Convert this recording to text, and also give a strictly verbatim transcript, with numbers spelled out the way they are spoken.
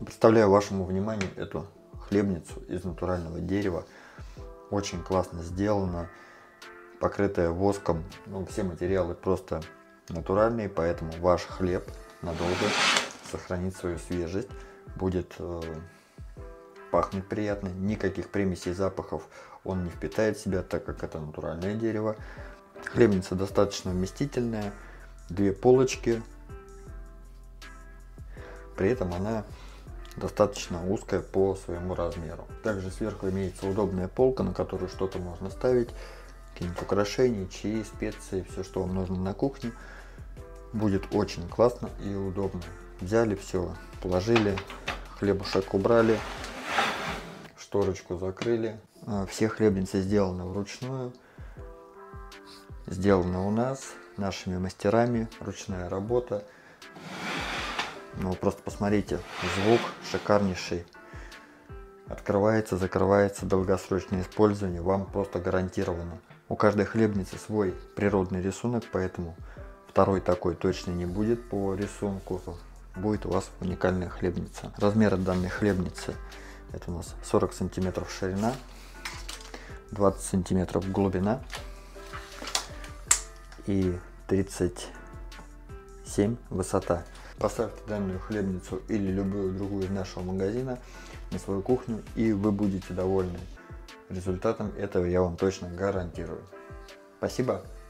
Представляю вашему вниманию эту хлебницу из натурального дерева. Очень классно сделана, покрытая воском. Ну, все материалы просто натуральные, поэтому ваш хлеб надолго сохранит свою свежесть, будет э, пахнуть приятно, никаких примесей, запахов он не впитает в себя, так как это натуральное дерево. Хлебница достаточно вместительная, две полочки, при этом она достаточно узкая по своему размеру. Также сверху имеется удобная полка, на которую что-то можно ставить, какие-нибудь украшения, чаи, специи, все, что вам нужно на кухне. Будет очень классно и удобно. Взяли все, положили, хлебушек убрали, шторочку закрыли. Все хлебницы сделаны вручную, сделаны у нас, нашими мастерами, ручная работа. Ну, просто посмотрите, звук шикарнейший. Открывается, закрывается, долгосрочное использование вам просто гарантировано. У каждой хлебницы свой природный рисунок, поэтому второй такой точно не будет по рисунку. Будет у вас уникальная хлебница. Размеры данной хлебницы: это у нас сорок сантиметров ширина, двадцать сантиметров глубина и тридцать семь высота. Поставьте данную хлебницу или любую другую из нашего магазина на свою кухню, и вы будете довольны. Результатом этого я вам точно гарантирую. Спасибо.